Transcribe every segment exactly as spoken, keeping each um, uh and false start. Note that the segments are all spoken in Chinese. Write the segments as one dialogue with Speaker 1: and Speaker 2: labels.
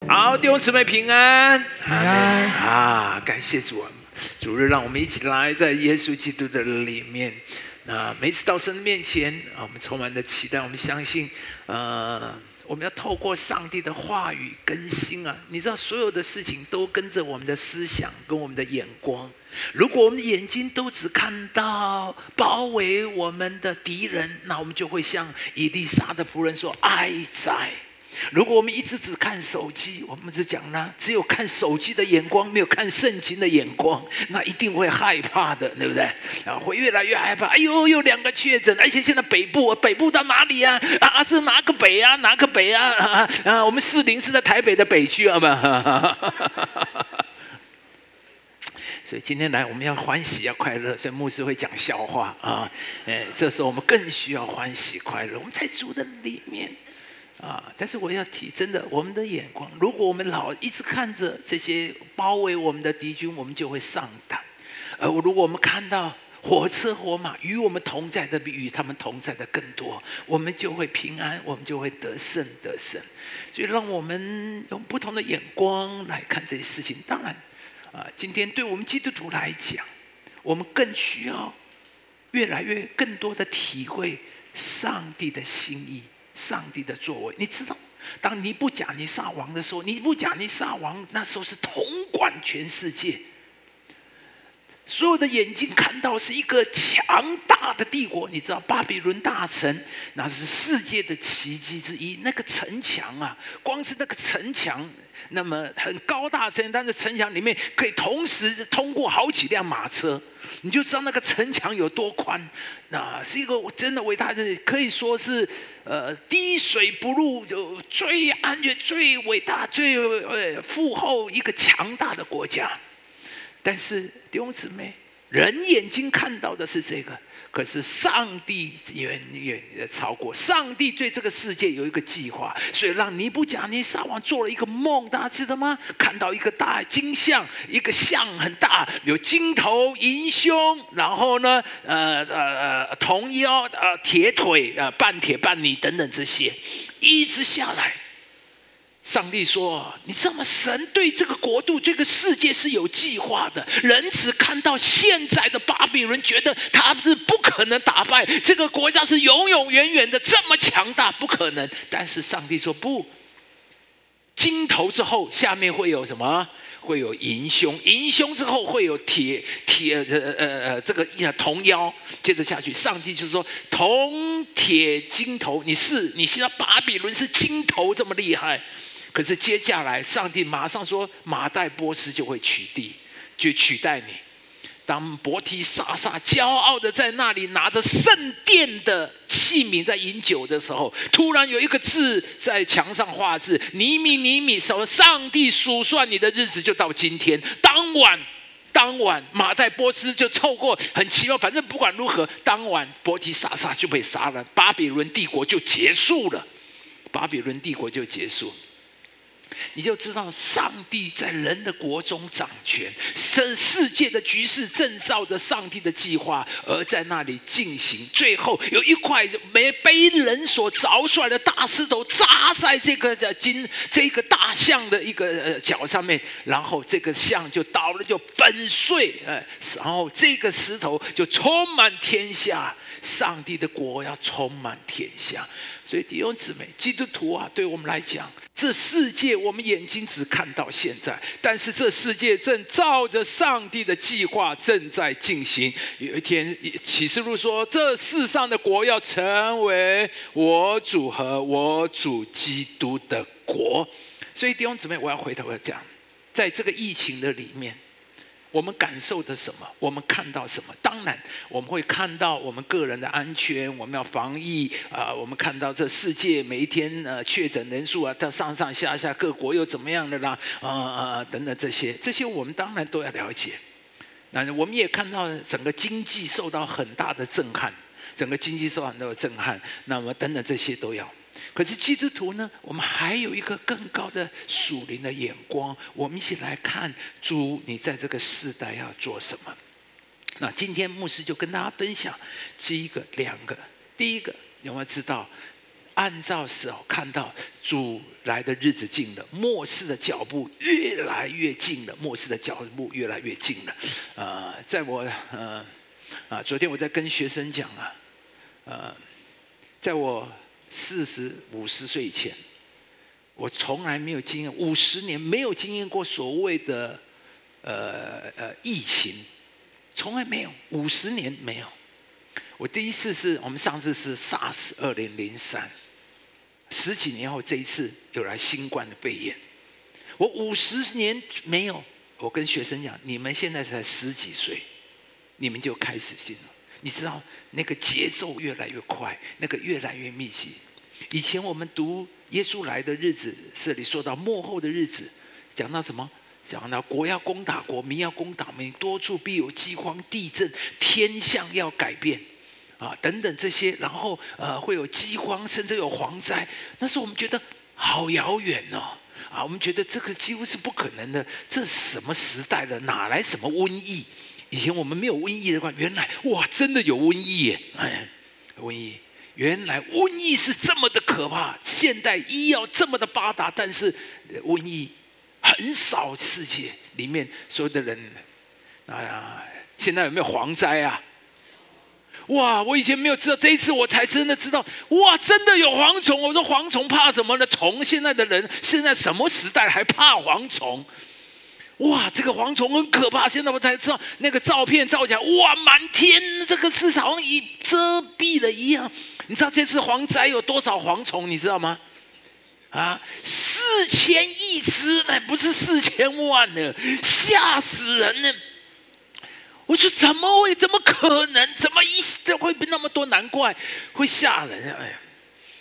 Speaker 1: 好，弟兄姊妹平安，
Speaker 2: 平安
Speaker 1: 啊！感谢主啊，主日让我们一起来在耶稣基督的里面。那每次到神的面前啊，我们充满了期待，我们相信，呃，我们要透过上帝的话语更新啊。你知道，所有的事情都跟着我们的思想跟我们的眼光。如果我们的眼睛都只看到包围我们的敌人，那我们就会像以利沙的仆人说：“哀哉！”如果我们一直只看手机，我们只讲呢，只有看手机的眼光，没有看圣经的眼光，那一定会害怕的，对不对？啊，会越来越害怕。哎呦，有两个确诊，而且现在北部，北部到哪里啊？啊，是哪个北啊？哪个北啊？啊啊，我们士林是在台北的北区啊嘛。所以今天来，我们要欢喜，要快乐。所以牧师会讲笑话啊，哎，这时候我们更需要欢喜快乐。我们在主的里面。啊！但是我要提，真的，我们的眼光，如果我们老一直看着这些包围我们的敌军，我们就会上当；而如果我们看到火车火马与我们同在的比与他们同在的更多，我们就会平安，我们就会得胜得胜。所以，让我们用不同的眼光来看这些事情。当然，啊，今天对我们基督徒来讲，我们更需要越来越更多的体会上帝的心意。上帝的作为，你知道，当尼布甲尼撒王的时候，尼布甲尼撒王那时候是统管全世界，所有的眼睛看到是一个强大的帝国。你知道，巴比伦大城那是世界的奇迹之一。那个城墙啊，光是那个城墙，那么很高大城，但是城墙里面可以同时通过好几辆马车。你就知道那个城墙有多宽，那是一个真的伟大的，可以说是呃滴水不入，就最安全、最伟大、最呃富厚一个强大的国家。但是弟兄姊妹，人眼睛看到的是这个，可是上帝远远的超过。上帝对这个世界有一个计划，所以让尼布甲尼撒王做了一个梦，大家知道吗？看到一个大金像，一个像很大，有金头、银胸，然后呢，呃呃铜腰、呃铁腿、呃半铁半泥等等这些，一直下来。上帝说：“你知道吗？神对这个国度、这个世界是有计划的。人只看到现在的巴比伦，觉得他是不可能打败这个国家，是永永远远的这么强大，不可能。但是上帝说不，金头之后，下面会有什么？会有银胸，银胸之后会有铁铁呃呃呃这个铜腰，接着下去，上帝就说铜铁金头，你是你现在巴比伦是金头这么厉害。”可是接下来，上帝马上说，马代波斯就会取缔，就取代你。当伯提撒撒骄傲的在那里拿着圣殿的器皿在饮酒的时候，突然有一个字在墙上画字：尼米尼米，说上帝数算你的日子就到今天。当晚，当晚马代波斯就凑过，很奇妙，反正不管如何，当晚伯提撒撒就被杀了，巴比伦帝国就结束了。巴比伦帝国就结束。你就知道上帝在人的国中掌权，这世界的局势正照着上帝的计划而在那里进行。最后有一块没被人所凿出来的大石头扎在这个金这个大象的一个脚上面，然后这个象就倒了，就粉碎，然后这个石头就充满天下。上帝的国要充满天下。所以弟兄姊妹，基督徒啊，对我们来讲，这世界我们眼睛只看到现在，但是这世界正照着上帝的计划正在进行。有一天启示录说，这世上的国要成为我主和我主基督的国。所以弟兄姊妹，我要回头要讲，在这个疫情的里面，我们感受的什么？我们看到什么？当然，我们会看到我们个人的安全，我们要防疫啊、呃。我们看到这世界每一天呃确诊人数啊，它上上下下，各国又怎么样的啦？啊、呃、啊、呃、等等这些，这些我们当然都要了解。那我们也看到整个经济受到很大的震撼，整个经济受到很大的震撼。那么等等这些都要。可是基督徒呢，我们还有一个更高的属灵的眼光，我们一起来看主，你在这个世代要做什么。那今天牧师就跟大家分享这一个两个。第一个，你要知道按照手看到主来的日子近了，末世的脚步越来越近了，末世的脚步越来越近了。呃，在我呃啊，昨天我在跟学生讲啊，呃，在我四十五十岁以前，我从来没有经验，五十年没有经验过所谓的呃呃疫情，从来没有，五十年没有。我第一次是我们上次是 SARS 二零零三。十几年后，这一次有来新冠的肺炎，我五十年没有。我跟学生讲，你们现在才十几岁，你们就开始进了。你知道那个节奏越来越快，那个越来越密集。以前我们读耶稣来的日子，这里说到末后的日子，讲到什么？讲到国要攻打国，民要攻打民，多处必有饥荒、地震，天象要改变。啊，等等这些，然后呃会有饥荒，甚至有蝗灾。那时候我们觉得好遥远哦，啊，我们觉得这个几乎是不可能的。这什么时代了？哪来什么瘟疫？以前我们没有瘟疫的话，原来哇，真的有瘟疫耶！哎，瘟疫，原来瘟疫是这么的可怕。现代医药这么的发达，但是瘟疫很少，世界里面所有的人，哎呀，现在有没有蝗灾啊？哇！我以前没有知道，这一次我才真的知道。哇，真的有蝗虫！我说蝗虫怕什么呢？虫！现在的人，现在什么时代还怕蝗虫？哇，这个蝗虫很可怕。现在我才知道，那个照片照起来，哇，满天这个是好像一遮蔽了一样。你知道这次蝗灾有多少蝗虫？你知道吗？啊，四千亿只呢，不是四千万呢，吓死人呢！我说怎么会？怎么可能？怎么一会那么多？难怪会吓人！哎呀，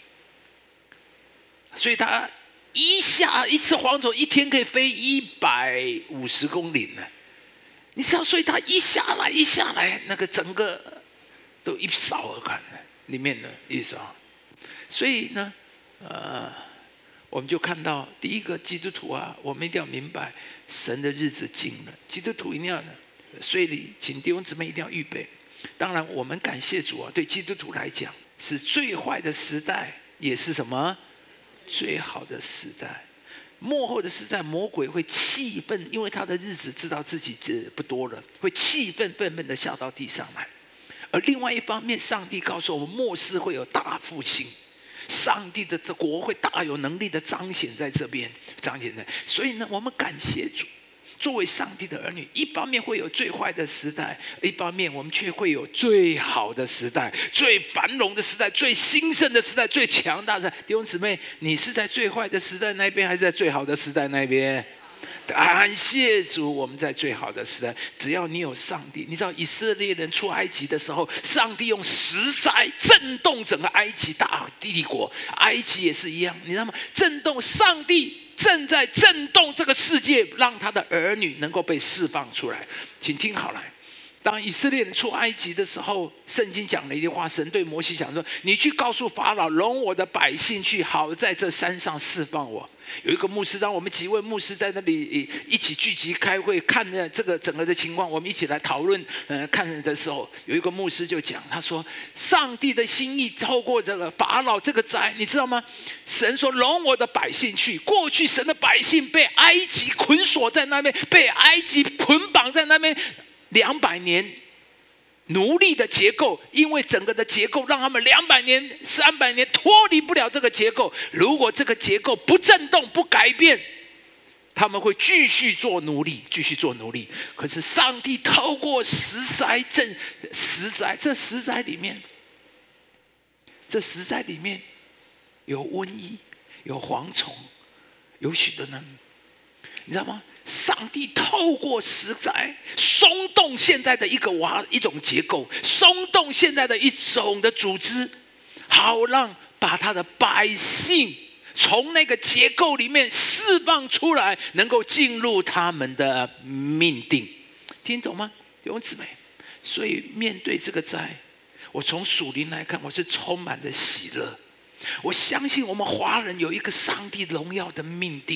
Speaker 1: 所以他一下一次蝗虫一天可以飞一百五十公里呢。你知道，所以他一下来一下来，那个整个都一扫而看里面的一扫。所以呢，呃，我们就看到第一个基督徒啊，我们一定要明白神的日子近了，基督徒一定要。所以，请弟兄姊妹一定要预备。当然，我们感谢主啊，对基督徒来讲，是最坏的时代，也是什么最好的时代。末后的时代，魔鬼会气愤，因为他的日子知道自己不多了，会气愤愤愤的下到地上来。而另外一方面，上帝告诉我们，末世会有大复兴，上帝的国会大有能力的彰显在这边，彰显在。所以呢，我们感谢主。作为上帝的儿女，一方面会有最坏的时代，一方面我们却会有最好的时代，最繁荣的时代，最兴盛的时代，最强大的。弟兄姊妹，你是在最坏的时代那边，还是在最好的时代那边？感谢主，我们在最好的时代。只要你有上帝，你知道以色列人出埃及的时候，上帝用十灾震动整个埃及大帝国，埃及也是一样，你知道吗？震动，上帝正在震动这个世界，让他的儿女能够被释放出来。请听好来，当以色列人出埃及的时候，圣经讲了一句话，神对摩西讲说：“你去告诉法老，容我的百姓去，好在这山上释放我。”有一个牧师，当我们几位牧师在那里一起聚集开会，看着这个整个的情况，我们一起来讨论。呃，看的时候，有一个牧师就讲，他说：“上帝的心意透过这个法老这个灾，你知道吗？神说容我的百姓去。过去神的百姓被埃及捆锁在那边，被埃及捆绑在那边两百年。”奴隶的结构，因为整个的结构让他们两百年、三百年脱离不了这个结构。如果这个结构不震动、不改变，他们会继续做奴隶，继续做奴隶。可是上帝透过十灾震十灾，这十灾里面，这十灾里面有瘟疫，有蝗虫，有许多人，你知道吗？上帝透过十灾松动现在的一个瓦一种结构，松动现在的一种的组织，好让把他的百姓从那个结构里面释放出来，能够进入他们的命定。听懂吗，弟兄姊妹？所以面对这个灾，我从属灵来看，我是充满了喜乐。我相信我们华人有一个上帝荣耀的命定。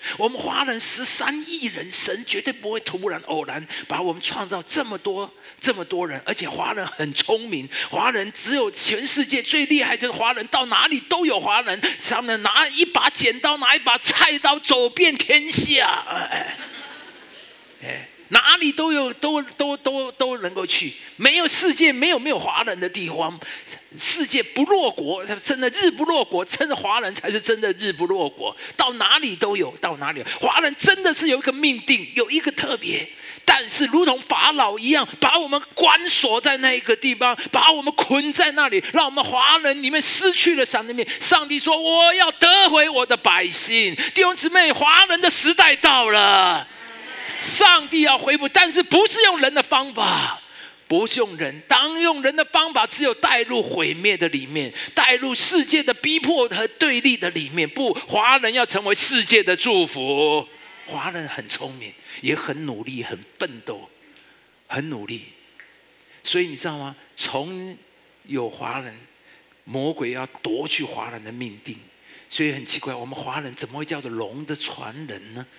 Speaker 1: 我们华人十三亿人，神绝对不会突然偶然把我们创造这么多这么多人，而且华人很聪明，华人只有全世界最厉害的华人，到哪里都有华人，他们拿一把剪刀，拿一把菜刀，走遍天下，哎，哎，哪里都有，都都都都能够去，没有世界没有没有华人的地方。世界不落国，真的日不落国，真的华人才是真的日不落国，到哪里都有，到哪里华人真的是有一个命定，有一个特别，但是如同法老一样，把我们关锁在那个地方，把我们捆在那里，让我们华人里面失去了上帝面。上帝说：“我要得回我的百姓。”弟兄姊妹，华人的时代到了，上帝要恢复，但是不是用人的方法。不是用人，当用人的方法，只有带入毁灭的里面，带入世界的逼迫和对立的里面。不，华人要成为世界的祝福。华人很聪明，也很努力，很奋斗，很努力。所以你知道吗？从有华人，魔鬼要夺去华人的命定。所以很奇怪，我们华人怎么会叫做龙的传人呢？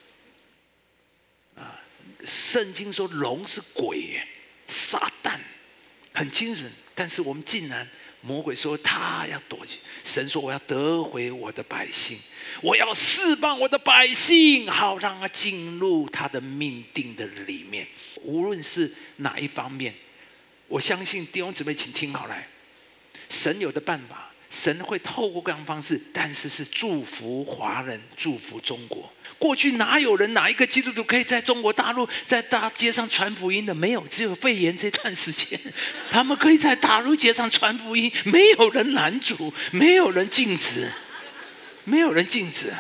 Speaker 1: 啊，圣经说龙是鬼。撒旦很惊人，但是我们竟然魔鬼说他要夺去，神说我要得回我的百姓，我要释放我的百姓，好让他进入他的命定的里面。无论是哪一方面，我相信弟兄姊妹请听好来，神有的办法，神会透过各样方式，但是是祝福华人，祝福中国。过去哪有人哪一个基督徒可以在中国大陆在大街上传福音的？没有，只有肺炎这段时间，他们可以在大陆街上传福音，没有人拦阻，没有人禁止，没有人禁止。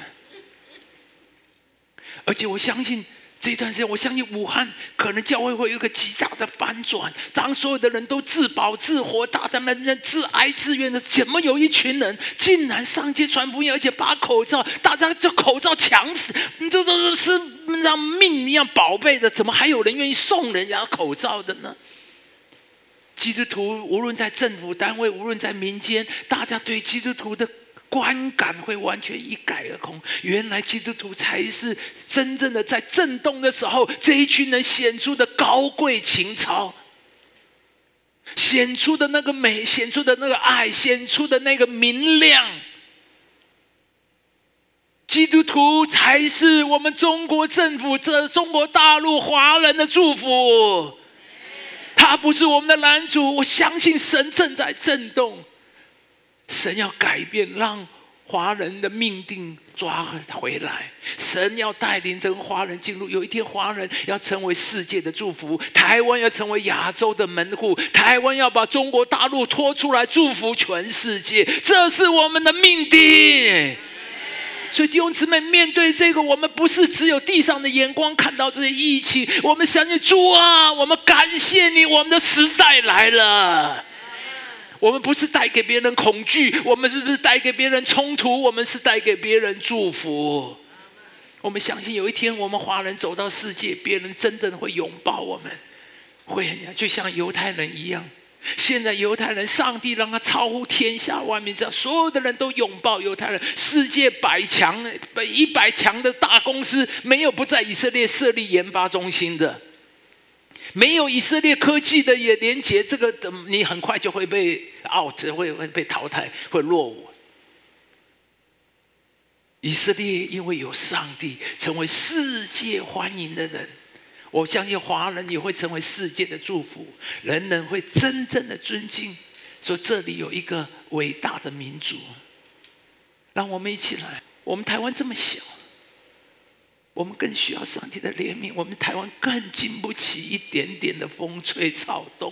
Speaker 1: 而且我相信这一段时间，我相信武汉可能教会会有一个极大的反转。当所有的人都自保自活，大他们自哀自怨的，怎么有一群人竟然上街传福音，而且把口罩，大家这口罩抢死，这都是让命一样宝贝的，怎么还有人愿意送人家口罩的呢？基督徒无论在政府单位，无论在民间，大家对基督徒的观感会完全一改而空。原来基督徒才是真正的在震动的时候，这一群人显出的高贵情操，显出的那个美，显出的那个爱，显出的那个明亮。基督徒才是我们中国政府、这中国大陆华人的祝福。他不是我们的拦阻，我相信神正在震动。神要改变，让华人的命定抓回来。神要带领这个华人进入，有一天华人要成为世界的祝福，台湾要成为亚洲的门户，台湾要把中国大陆拖出来，祝福全世界，这是我们的命定。所以弟兄姊妹，面对这个，我们不是只有地上的眼光看到这些疫情，我们相信主啊，我们感谢你，我们的时代来了。我们不是带给别人恐惧，我们是不是带给别人冲突？我们是带给别人祝福。我们相信有一天，我们华人走到世界，别人真的会拥抱我们，会就像犹太人一样。现在犹太人，上帝让他超乎天下万民，这样所有的人都拥抱犹太人。世界百强、一百强的大公司，没有不在以色列设立研发中心的。没有以色列科技的也连结，这个你很快就会被 out， 会会被淘汰，会落伍。以色列因为有上帝，成为世界欢迎的人。我相信华人也会成为世界的祝福，人人会真正的尊敬，说这里有一个伟大的民族。让我们一起来，我们台湾这么小。我们更需要上帝的怜悯，我们台湾更经不起一点点的风吹草动。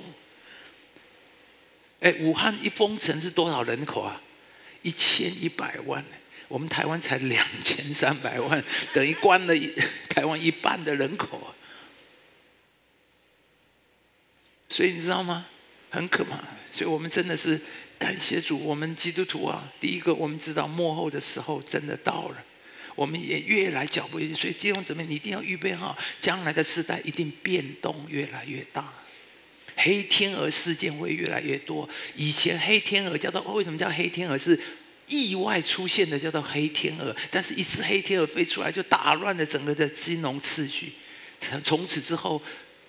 Speaker 1: 哎，武汉一封城是多少人口啊？一千一百万，我们台湾才两千三百万，等于关了台湾一半的人口啊。所以你知道吗？很可怕。所以我们真的是感谢主，我们基督徒啊，第一个我们知道末后的时候真的到了。我们也越来脚步越，所以弟兄姊妹，你一定要预备好，将来的时代一定变动越来越大，黑天鹅事件会越来越多。以前黑天鹅叫做为什么叫黑天鹅？是意外出现的叫做黑天鹅，但是一只黑天鹅飞出来就打乱了整个的金融秩序。从此之后，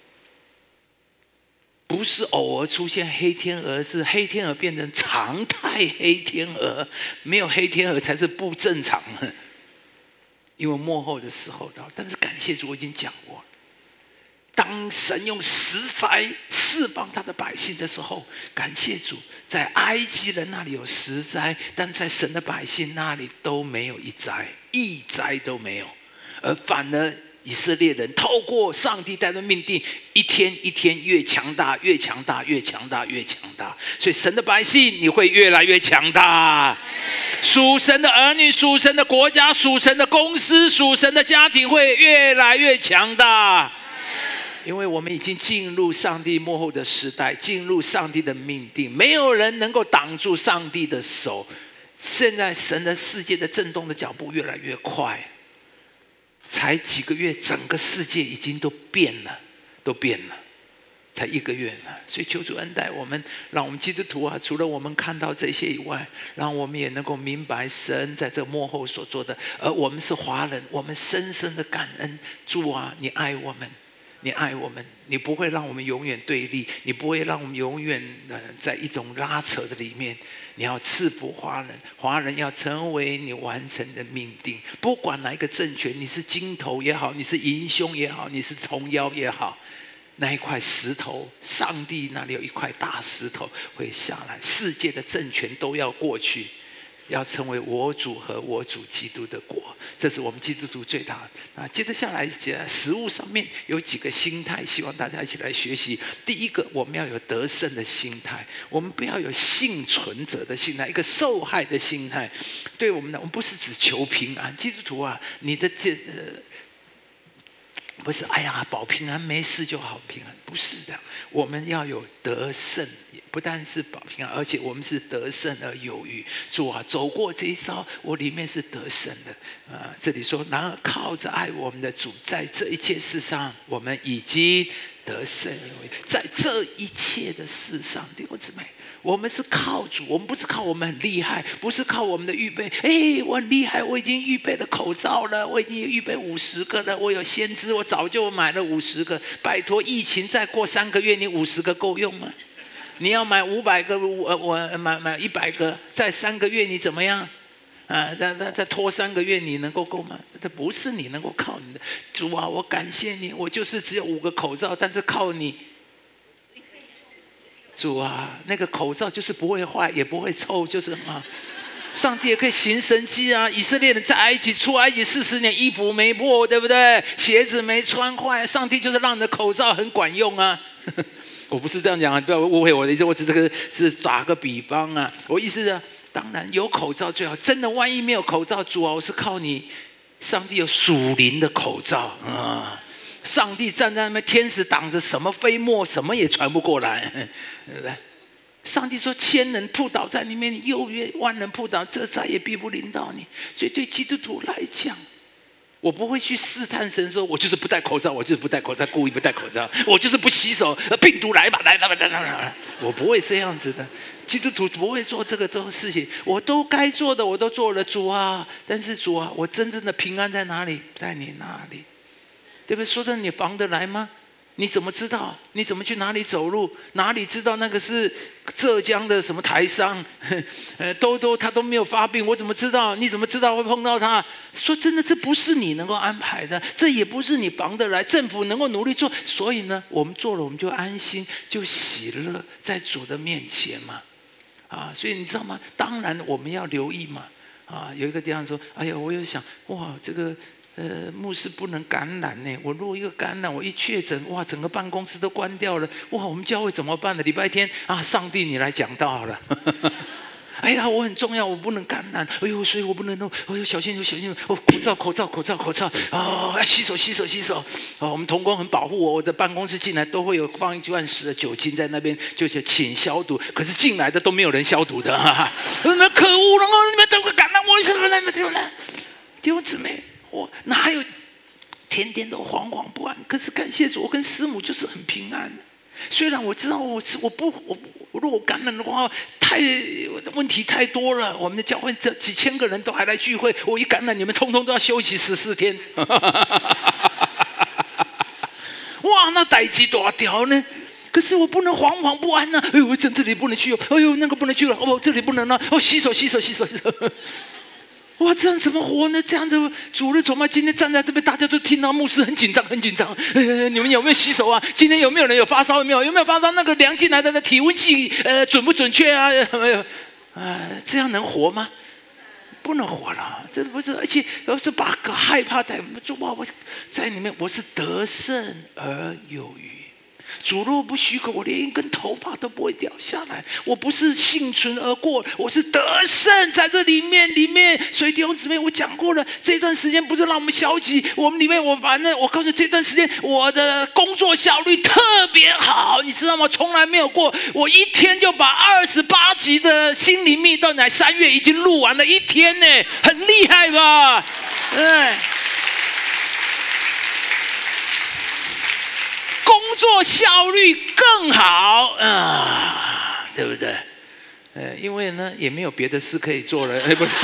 Speaker 1: 不是偶尔出现黑天鹅，是黑天鹅变成常态黑天鹅，没有黑天鹅才是不正常。因为末后的时候到，但是感谢主，我已经讲过，当神用十灾释放他的百姓的时候，感谢主，在埃及人那里有十灾，但在神的百姓那里都没有一灾，一灾都没有，而反而以色列人透过上帝带的命定，一天一天越强大，越强大，越强大，越强大。所以神的百姓，你会越来越强大。属神的儿女、属神的国家、属神的公司、属神的家庭会越来越强大。因为我们已经进入上帝末后的时代，进入上帝的命定，没有人能够挡住上帝的手。现在神的世界的震动的脚步越来越快，才几个月，整个世界已经都变了，都变了，才一个月呢。所以求主恩待我们，让我们基督徒啊，除了我们看到这些以外，让我们也能够明白神在这末后所做的。而我们是华人，我们深深的感恩主啊，你爱我们。你爱我们，你不会让我们永远对立，你不会让我们永远呃在一种拉扯的里面。你要赐福华人，华人要成为你完成的命定。不管哪一个政权，你是金头也好，你是银胸也好，你是铜腰也好，那一块石头，上帝那里有一块大石头会下来，世界的政权都要过去。要成为我主和我主基督的国，这是我们基督徒最大的。接着下来，实务上面有几个心态，希望大家一起来学习。第一个，我们要有得胜的心态，我们不要有幸存者的心态，一个受害的心态。对我们呢，我们不是只求平安，基督徒啊，你的这呃。不是，哎呀，保平安没事就好平安，不是这样。我们要有得胜，不但是保平安，而且我们是得胜而有余。主啊，走过这一遭，我里面是得胜的。啊、呃，这里说，然而靠着爱我们的主，在这一切事上，我们已经得胜有余。在这一切的事上，弟兄姊妹。我们是靠主，我们不是靠我们很厉害，不是靠我们的预备。哎，我很厉害，我已经预备了口罩了，我已经预备五十个了，我有先知，我早就买了五十个。拜托，疫情再过三个月，你五十个够用吗？你要买五百个，我我买买一百个，再三个月你怎么样？啊，再再再拖三个月，你能够够吗？这不是你能够靠你的。主啊，我感谢你，我就是只有五个口罩，但是靠你。主啊，那个口罩就是不会坏，也不会臭，就是啊，上帝也可以行神迹啊！以色列人在埃及出埃及四十年，衣服没破，对不对？鞋子没穿坏，上帝就是让你的口罩很管用啊！我不是这样讲啊，不要误会我的意思，我只这个是打个比方啊。我意思是，当然有口罩最好，真的万一没有口罩，主啊，我是靠你，上帝有属灵的口罩啊。上帝站在那边，天使挡着，什么飞沫，什么也传不过来，对不对？上帝说：“千人扑倒在里面，又约万人扑倒，这再也逼不临到你。”所以对基督徒来讲，我不会去试探神说：“我就是不戴口罩，我就是不戴口罩，故意不戴口罩，我就是不洗手，病毒来吧，来来吧，来来来。”我不会这样子的。基督徒不会做这个种事情，我都该做的我都做了，主啊！但是主啊，我真正的平安在哪里？在你那里。对不对？说真的，你防得来吗？你怎么知道？你怎么去哪里走路？哪里知道那个是浙江的什么台商？呃，都都他都没有发病，我怎么知道？你怎么知道会碰到他？说真的，这不是你能够安排的，这也不是你防得来。政府能够努力做，所以呢，我们做了，我们就安心，就喜乐在主的面前嘛。啊，所以你知道吗？当然我们要留意嘛。啊，有一个地方说，哎呀，我有想，哇，这个。呃，牧师不能感染呢。我如果一个感染，我一确诊，哇，整个办公室都关掉了。哇，我们教会怎么办呢？礼拜天啊，上帝你来讲道好了。哎呀，我很重要，我不能感染。哎呦，所以我不能弄。哎呦，小心小心！哦，口罩口罩口罩口罩。哦，要洗手洗手洗手。哦，我们同工很保护我，我的办公室进来都会有放一罐水酒精在那边，就是请消毒。可是进来的都没有人消毒的。那可恶了！你们都会感染，我为什么来没有来？弟兄姊妹。我哪有天天都惶惶不安？可是感谢主，我跟师母就是很平安。虽然我知道我我不我我如果感染的话，太太问题太多了。我们的教会这几千个人都还来聚会，我一感染，你们通通都要休息十四天。哇，那代志大条呢？可是我不能惶惶不安呐、啊！哎呦，这这里不能去哦，哎呦，那个不能去了，哦，这里不能了，哦，洗手洗手洗手洗手。哇，这样怎么活呢？这样的主日崇拜，今天站在这边，大家都听到牧师很紧张，很紧张。呃，你们有没有洗手啊？今天有没有人有发烧？有没有？有没有发烧？那个量进来的体温计，呃，准不准确啊？没有。啊，这样能活吗？不能活了，这不是，而且要是把个害怕带，主啊，我在里面，我是得胜而有余。主若不许可，我连一根头发都不会掉下来。我不是幸存而过，我是得胜在这里面里面。所以弟兄姊妹，我讲过了，这段时间不是让我们消极，我们里面我反正我告诉你，这段时间我的工作效率特别好，你知道吗？从来没有过，我一天就把二十八集的心灵蜜豆奶三月已经录完了，一天呢，很厉害吧？对。工作效率更好啊，对不对？呃，因为呢也没有别的事可以做了，对不对？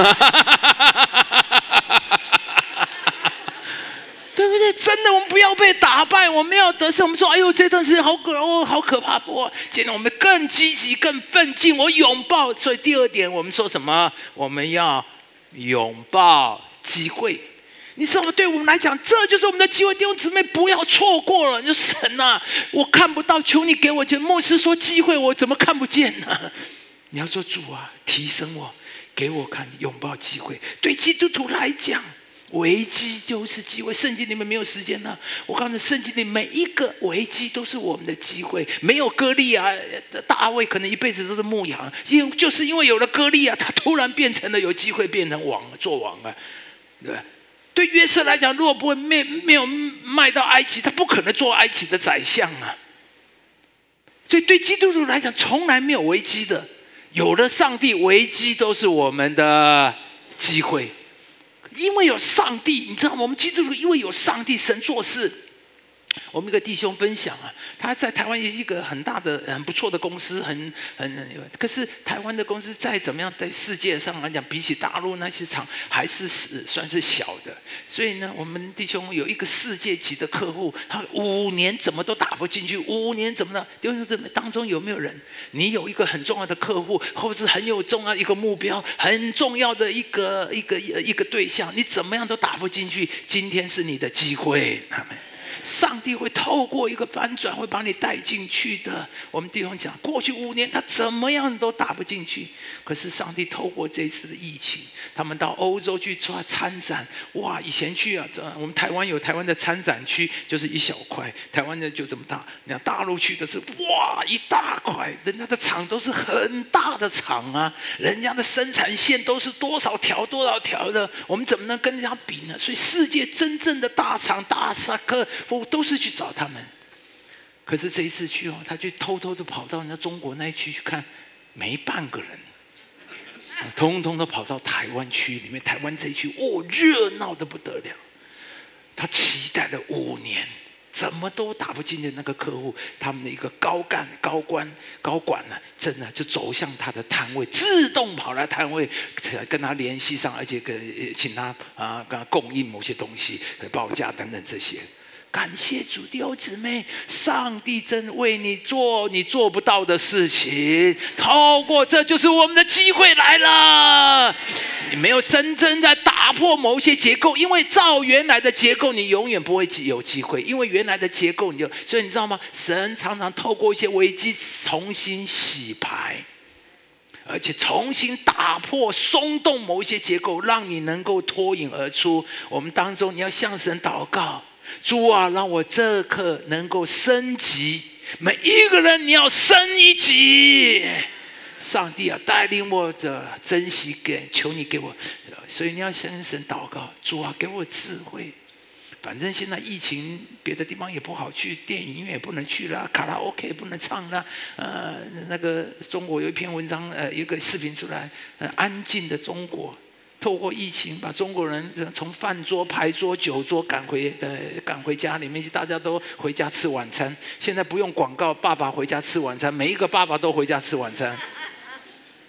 Speaker 1: 对不对？真的，我们不要被打败，我们要得胜。我们说，哎呦，这段时间好可哦，好可怕！不过，今天我们更积极、更奋进，我拥抱。所以第二点，我们说什么？我们要拥抱机会。你知道吗？对我们来讲，这就是我们的机会。弟兄姊妹，不要错过了。你说神啊，我看不到，求你给我钱。牧师说机会，我怎么看不见呢？你要说主啊，提升我，给我看，拥抱机会。对基督徒来讲，危机就是机会。圣经里面没有时间了，我告诉你，圣经里每一个危机都是我们的机会。没有歌利亚，大卫可能一辈子都是牧羊，因为就是因为有了歌利亚，他突然变成了有机会变成王，做王了，对吧？对约瑟来讲，如果不会没没有卖到埃及，他不可能做埃及的宰相啊。所以对基督徒来讲，从来没有危机的。有了上帝，危机都是我们的机会。因为有上帝，你知道吗？我们基督徒因为有上帝，神做事。我们一个弟兄分享啊，他在台湾也是一个很大的、很不错的公司，很很。可是台湾的公司再怎么样，在世界上来讲，比起大陆那些厂，还是是算是小的。所以呢，我们弟兄有一个世界级的客户，他五年怎么都打不进去，五年怎么的？弟兄姊妹当中有没有人？你有一个很重要的客户，或者是很有重要一个目标，很重要的一个一个一个对象，你怎么样都打不进去？今天是你的机会，阿们。上帝会透过一个翻转，会把你带进去的。我们弟兄讲，过去五年他怎么样都打不进去，可是上帝透过这次的疫情，他们到欧洲去做参展。哇，以前去啊，我们台湾有台湾的参展区，就是一小块，台湾的就这么大。你看大陆去的是哇一大块，人家的厂都是很大的厂啊，人家的生产线都是多少条多少条的，我们怎么能跟人家比呢？所以世界真正的大厂大萨克。我都是去找他们，可是这一次去哦，他就偷偷的跑到人家中国那一区去看，没半个人，通通都跑到台湾区里面。台湾这一区哦，热闹的不得了。他期待了五年，怎么都打不进的那个客户，他们的一个高干、高官、高管呢、啊，真的就走向他的摊位，自动跑来摊位，跟他联系上，而且跟请他啊，跟他供应某些东西、报价等等这些。感谢主，弟兄姊妹，上帝真为你做你做不到的事情。透过这就是我们的机会来了。你没有真正在打破某一些结构，因为照原来的结构，你永远不会有机会。因为原来的结构，你就所以你知道吗？神常常透过一些危机重新洗牌，而且重新打破、松动某一些结构，让你能够脱颖而出。我们当中，你要向神祷告。主啊，让我这刻能够升级，每一个人你要升一级。上帝啊，带领我的珍惜给，求你给我，所以你要向神祷告，主啊，给我智慧。反正现在疫情，别的地方也不好去，电影院也不能去了，卡拉 OK 也不能唱了。呃，那个中国有一篇文章，呃，一个视频出来，呃，安静的中国。透过疫情，把中国人从饭桌、牌桌、酒桌赶回呃赶回家里面去，大家都回家吃晚餐。现在不用广告，爸爸回家吃晚餐，每一个爸爸都回家吃晚餐。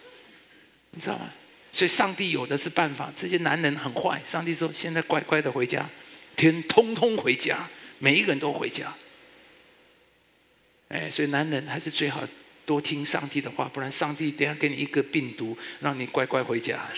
Speaker 1: 你知道吗？所以上帝有的是办法。这些男人很坏，上帝说：“现在乖乖的回家，天通通回家，每一个人都回家。”哎，所以男人还是最好多听上帝的话，不然上帝等一下给你一个病毒，让你乖乖回家。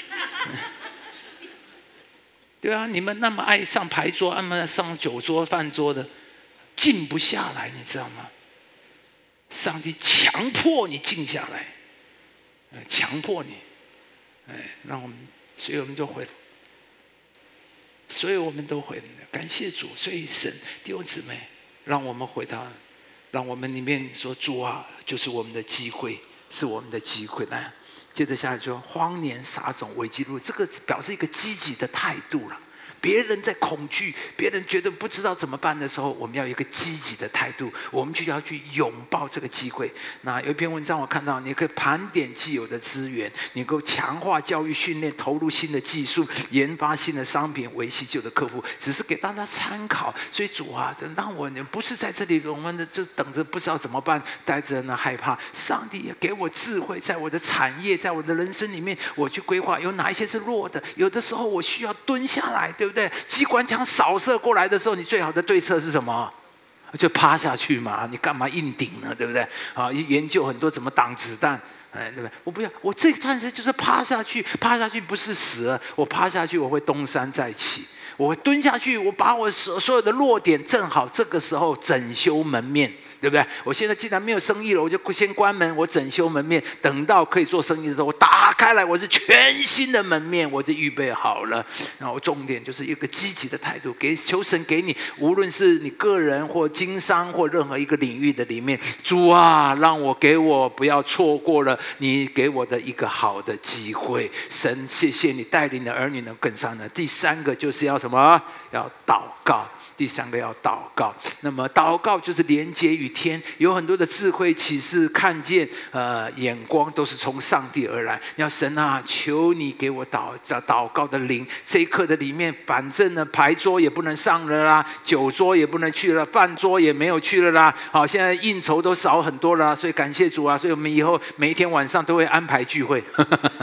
Speaker 1: 对啊，你们那么爱上牌桌，那么上酒桌、饭桌的，静不下来，你知道吗？上帝强迫你静下来，强迫你，哎，让我们，所以我们就回，所以我们都回，感谢主。所以神弟兄姊妹，让我们回到，让我们里面说主啊，就是我们的机会，是我们的机会。来，接着下来说，荒年撒种危机入，这个表示一个积极的态度了。别人在恐惧，别人觉得不知道怎么办的时候，我们要有一个积极的态度，我们就要去拥抱这个机会。那有一篇文章我看到，你可以盘点既有的资源，你能够强化教育训练，投入新的技术，研发新的商品，维系旧的客户，只是给大家参考。所以主啊，让我不是在这里，我们就等着不知道怎么办，待着呢害怕。上帝也给我智慧，在我的产业，在我的人生里面，我去规划有哪一些是弱的，有的时候我需要蹲下来，对不对？对不对？机关枪扫射过来的时候，你最好的对策是什么？就趴下去嘛，你干嘛硬顶呢？对不对？啊，研究很多怎么挡子弹，哎，对不对？我不要，我这段时间就是趴下去，趴下去不是死了，我趴下去我会东山再起，我会蹲下去，我把我所所有的弱点正好这个时候整修门面。对不对？我现在既然没有生意了，我就先关门，我整修门面，等到可以做生意的时候，我打开来，我是全新的门面，我就预备好了。然后重点就是一个积极的态度，给求神给你，无论是你个人或经商或任何一个领域的里面，主啊，让我给我不要错过了你给我的一个好的机会。神，谢谢你带领的儿女能跟上呢。第三个就是要什么？要祷告。第三个要祷告，那么祷告就是连接与天，有很多的智慧启示看见，呃，眼光都是从上帝而来。要神啊，求你给我祷祷告的灵，这一刻的里面，反正呢牌桌也不能上了啦，酒桌也不能去了，饭桌也没有去了啦。好，现在应酬都少很多了，所以感谢主啊，所以我们以后每一天晚上都会安排聚会。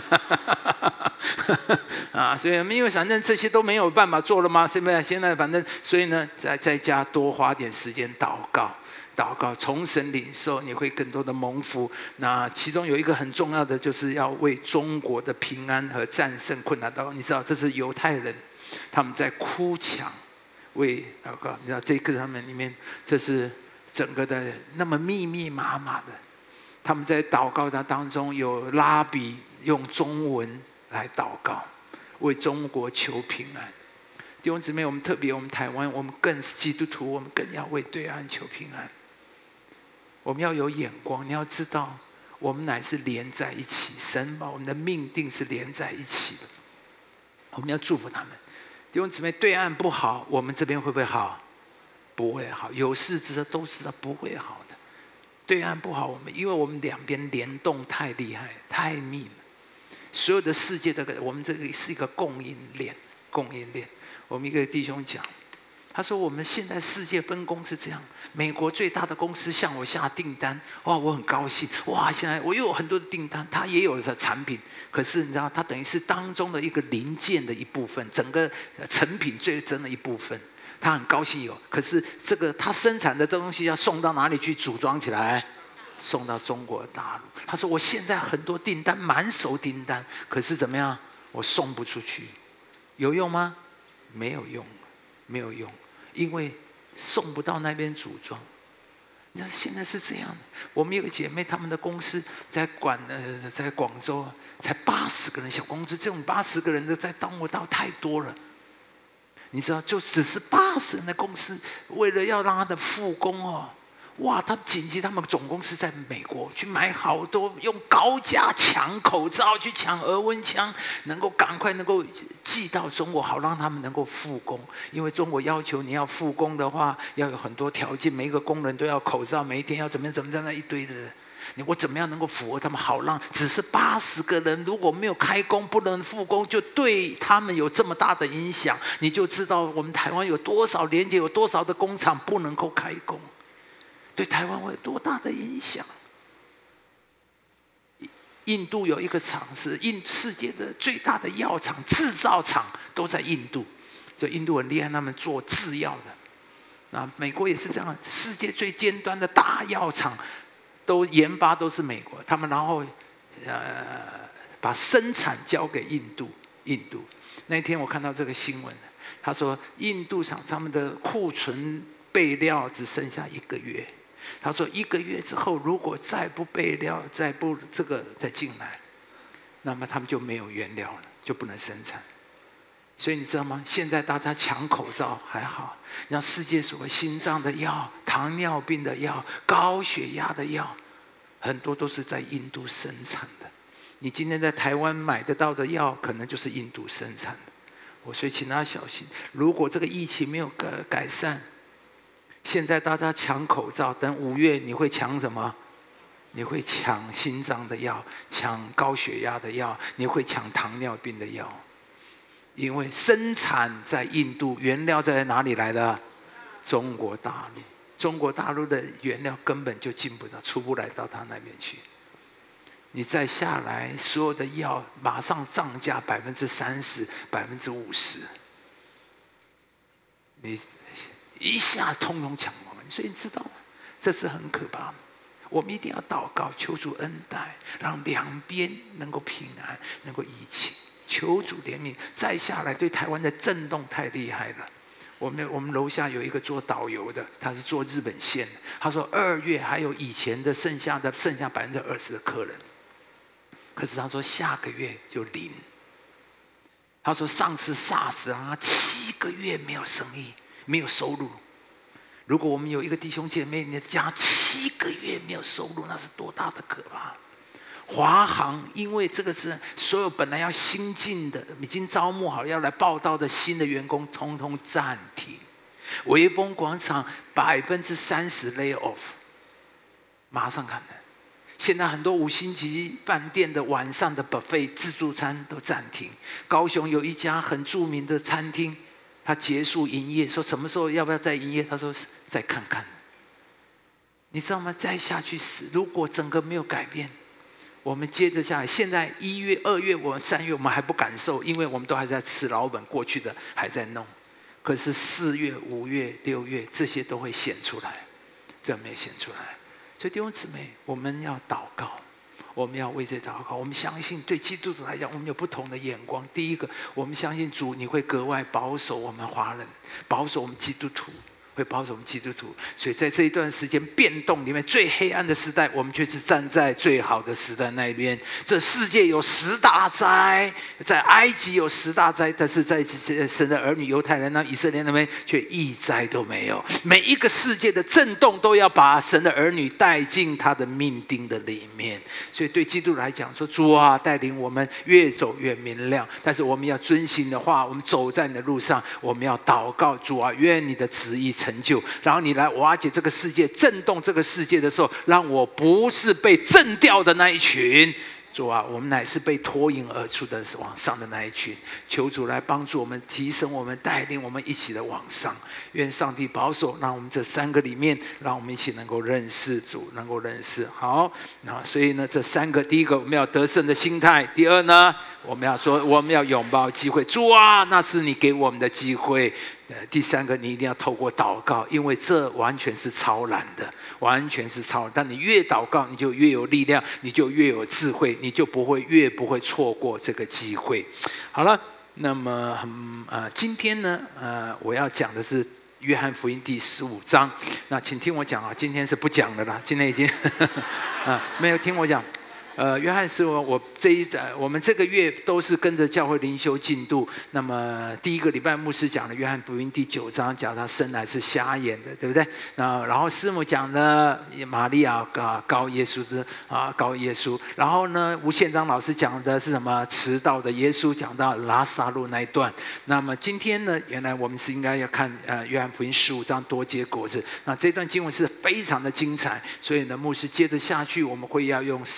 Speaker 1: 啊，所以因为反正这些都没有办法做了吗？是不是？现在反正，所以呢，在在家多花点时间祷告，祷告从神领受，你会更多的蒙福。那其中有一个很重要的，就是要为中国的平安和战胜困难祷告。你知道，这是犹太人他们在哭墙为祷告。你知道这个他们里面，这是整个的那么密密麻麻的，他们在祷告的当中有拉比用中文来祷告。为中国求平安，弟兄姊妹，我们特别我们台湾，我们更是基督徒，我们更要为对岸求平安。我们要有眼光，你要知道，我们乃是连在一起，神把我们的命定是连在一起的。我们要祝福他们，弟兄姊妹，对岸不好，我们这边会不会好？不会好，有事知道都知道不会好的。对岸不好，我们因为我们两边联动太厉害，太密了。所有的世界的，我们这个是一个供应链，供应链。我们一个弟兄讲，他说我们现在世界分工是这样，美国最大的公司向我下订单，哇，我很高兴，哇，现在我又有很多的订单，他也有的产品，可是你知道，他等于是当中的一个零件的一部分，整个成品最真的一部分，他很高兴有，可是这个他生产的东西要送到哪里去组装起来？送到中国大陆。他说我现在很多订单，满手订单，可是怎么样？我送不出去，有用吗？没有用，没有用，因为送不到那边组装。你看现在是这样的，我们有个姐妹，他们的公司在广呃在广州，才八十个人小公司，这种八十个人的在东吴道太多了。你知道，就只是八十人的公司，为了要让他的复工哦。哇！他紧急，他们总公司在美国去买好多，用高价抢口罩，去抢额温枪，能够赶快能够寄到中国，好让他们能够复工。因为中国要求你要复工的话，要有很多条件，每一个工人都要口罩，每一天要怎么样怎么样，那一堆的。我怎么样能够符合他们？好让只是八十个人，如果没有开工，不能复工，就对他们有这么大的影响，你就知道我们台湾有多少连接，有多少的工厂不能够开工。对台湾会有多大的影响？ 印度有一个厂是印世界的最大的药厂制造厂都在印度，所以印度很厉害，他们做制药的。啊，美国也是这样，世界最尖端的大药厂都研发都是美国，他们然后呃把生产交给印度。印度那天我看到这个新闻，他说印度厂他们的库存备料只剩下一个月。他说一个月之后，如果再不备料，再不这个再进来，那么他们就没有原料了，就不能生产。所以你知道吗？现在大家抢口罩还好，让世界所谓心脏的药、糖尿病的药、高血压的药，很多都是在印度生产的。你今天在台湾买得到的药，可能就是印度生产的。我所以请大家小心，如果这个疫情没有改改善。现在大家抢口罩，等五月你会抢什么？你会抢心脏的药，抢高血压的药，你会抢糖尿病的药，因为生产在印度，原料在哪里来的？中国大陆。中国大陆的原料根本就进不到，出不来到他那边去。你再下来，所有的药马上涨价百分之三十、百分之五十，你。一下通通抢光了，所以你知道吗？这是很可怕的。我们一定要祷告，求主恩待，让两边能够平安，能够一起。求主怜悯。再下来，对台湾的震动太厉害了。我们我们楼下有一个做导游的，他是做日本线的。他说二月还有以前的剩下的剩下百分之二十的客人，可是他说下个月就零。他说上次 SARS 让他七个月没有生意。没有收入。如果我们有一个弟兄姐妹，你的家七个月没有收入，那是多大的可怕！华航因为这个是所有本来要新进的、已经招募好要来报道的新的员工，通通暂停。微风广场百分之三十 lay off， 马上看的。现在很多五星级饭店的晚上的 buffet 自助餐都暂停。高雄有一家很著名的餐厅。他结束营业，说什么时候要不要再营业？他说再看看。你知道吗？再下去死，如果整个没有改变，我们接着下来。现在一月、二月、我们三月，我们还不感受，因为我们都还在吃老本，过去的还在弄。可是四月、五月、六月这些都会显出来，这没显出来。所以弟兄姊妹，我们要祷告。我们要为这祷告。我们相信，对基督徒来讲，我们有不同的眼光。第一个，我们相信主，你会格外保守我们华人，保守我们基督徒，会保守我们基督徒。所以在这一段时间变动里面，最黑暗的时代，我们却是站在最好的时代那一边。这世界有十大灾，在埃及有十大灾，但是在神的儿女犹太人呢、以色列那边却一灾都没有。每一个世界的震动都要把神的儿女带进他的命定的里面。所以对基督来讲说，主啊，带领我们越走越明亮。但是我们要遵行的话，我们走在你的路上，我们要祷告，主啊，愿你的旨意成就。然后你来瓦解这个世界，震动这个世界的时候，让我不是被震掉的那一群。主啊，我们乃是被脱颖而出的往上的那一群。求主来帮助我们，提升我们，带领我们一起的往上。愿上帝保守，让我们这三个里面，让我们一起能够认识主，能够认识好。那所以呢，这三个，第一个我们要得胜的心态，第二呢，我们要说我们要拥抱机会。主啊，那是你给我们的机会。第三个，你一定要透过祷告，因为这完全是超然的，完全是超然。但你越祷告，你就越有力量，你就越有智慧，你就不会越不会错过这个机会。好了，那么嗯呃，今天呢，呃，我要讲的是约翰福音第十五章。那请听我讲啊，今天是不讲的啦，今天已经啊没有听我讲。呃，约翰是我我这一呃，我们这个月都是跟着教会灵修进度。那么第一个礼拜牧师讲了约翰福音第九章，讲他生来是瞎眼的，对不对？那然后师母讲了玛利亚啊高耶稣的啊高耶稣。然后呢，吴宪章老师讲的是什么？迟到的耶稣，讲到拉撒路那一段。那么今天呢，原来我们是应该要看呃约翰福音十五章多结果子。那这段经文是非常的精彩，所以呢，牧师接着下去，我们会要用三个礼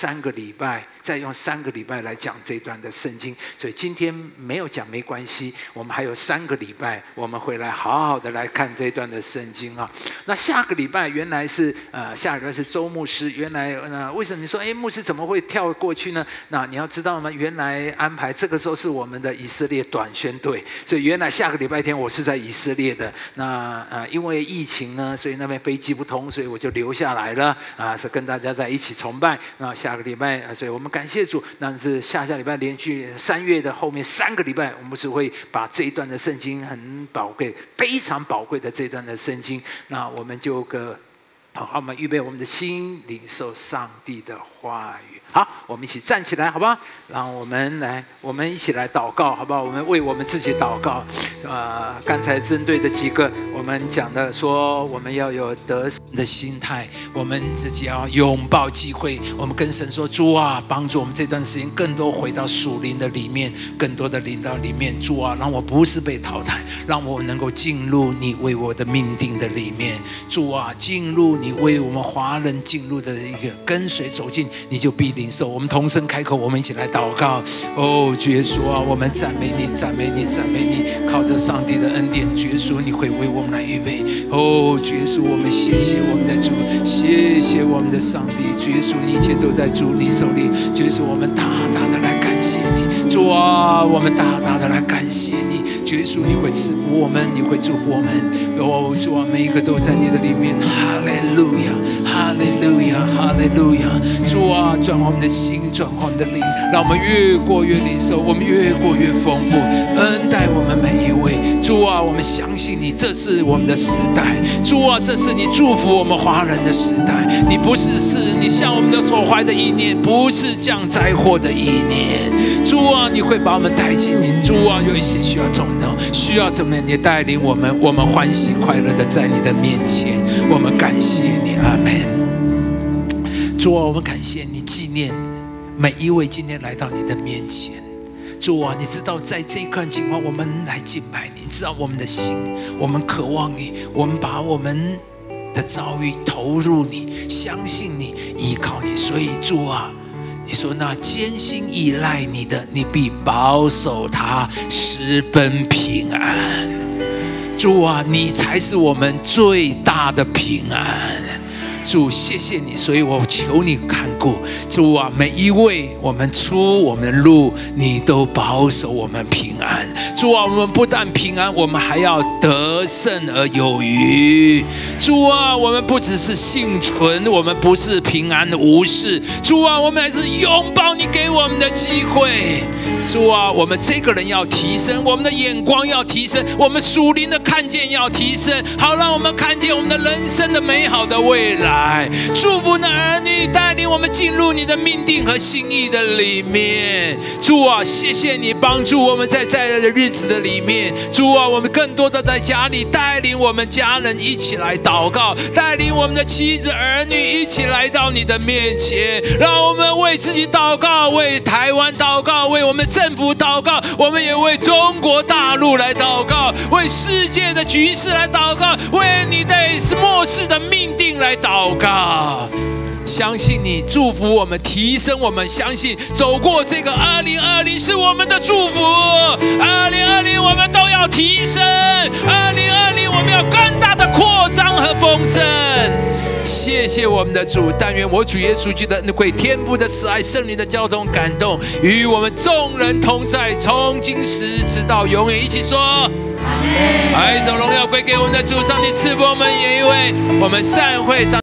Speaker 1: 礼拜，再用三个礼拜来讲这段的圣经。所以今天没有讲没关系，我们还有三个礼拜，我们会来好好的来看这段的圣经啊。那下个礼拜原来是呃下个礼拜是周牧师，原来呃为什么你说哎牧师怎么会跳过去呢？那你要知道吗？原来安排这个时候是我们的以色列短宣队，所以原来下个礼拜天我是在以色列的。那呃因为疫情呢，所以那边飞机不通，所以我就留下来了啊，是跟大家在一起崇拜。那下个礼拜，所以我们感谢主，那是下下礼拜连续三月的后面三个礼拜，我们是会把这一段的圣经很宝贵、非常宝贵的这段的圣经，那我们就个好，我们预备我们的心，领受上帝的话语。好，我们一起站起来，好不好？让我们来，我们一起来祷告，好不好？我们为我们自己祷告。呃，刚才针对的几个，我们讲的说，我们要有得胜的心态，我们自己要拥抱机会。我们跟神说：“主啊，帮助我们这段时间更多回到属灵的里面，更多的领到里面。主啊，让我不是被淘汰，让我能够进入你为我的命定的里面。主啊，进入你为我们华人进入的一个跟随走进，你就必领受。我们同声开口，我们一起来祷告。哦，主耶稣啊，我们赞美你，赞美你，赞美你，靠着上帝的恩典，主耶稣你会为我们来预备。哦，主耶稣，我们谢谢我们的主，谢谢我们的上帝，主耶稣，你一切都在主你手里。主耶稣，我们大大的来感谢你，主啊，我们大大的来感谢你。主耶稣，你会赐福我们，你会祝福我们。哦，主啊，每一个都在你的里面。哈利路亚，哈利路亚，哈利路亚。主啊，转化我们的心，转化我们的灵，让我们越过越领受，我们越过越丰富，恩待我们每一位。主啊，我们相信你，这是我们的时代。主啊，这是你祝福我们华人的时代。你不是是你向我们的所怀的意念，不是降灾祸的意念。主啊，你会把我们带进你。主啊，有一些需要重要，需要怎么样？你带领我们，我们欢喜快乐的在你的面前，我们感谢你，阿们。主啊，我们感谢你，纪念每一位今天来到你的面前。主啊，你知道在这一段情况，我们来敬拜你，你知道我们的心，我们渴望你，我们把我们的遭遇投入你，相信你，依靠你。所以主啊，你说那艰辛依赖你的，你必保守他，十分平安。主啊，你才是我们最大的平安。主，谢谢你，所以我求你看顾。主啊，每一位我们出我们的路，你都保守我们平安。主啊，我们不但平安，我们还要得胜而有余。主啊，我们不只是幸存，我们不是平安无事。主啊，我们还是拥抱你给我们的机会。主啊，我们这个人要提升，我们的眼光要提升，我们属灵的看见要提升，好让我们看见我们的人生的美好的未来。祝福的儿女带领我们进入你的命定和心意的里面。主啊，谢谢你帮助我们在在来的日子的里面。主啊，我们更多的在家里带领我们家人一起来祷告，带领我们的妻子儿女一起来到你的面前，让我们为自己祷告，为台湾祷告，为我们政府祷告，我们也为中国大陆来祷告，为世界的局势来祷告，为你的末世的命定来祷告。相信你祝福我们，提升我们，相信走过这个二零二零是我们的祝福。二零二零我们都要提升，二零二零我们要更大的扩张和丰盛。谢谢我们的主，但愿我主耶稣基督的恩惠、天父的慈爱、圣灵的交通感动，与我们众人同在，从今时直到永远。一起说阿们。把一首荣耀归给我们的主，上帝赐福我们每一位。我们散会上。